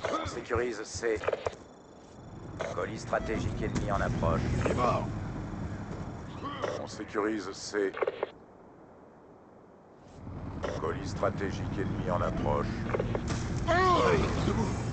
On sécurise C. Colis stratégique ennemi en approche. Il est mort. On sécurise C. Colis stratégique ennemi en approche. Allez, debout.